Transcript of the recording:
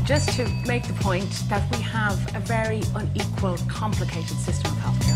just to make the point that we have a very unequal, complicated system of health.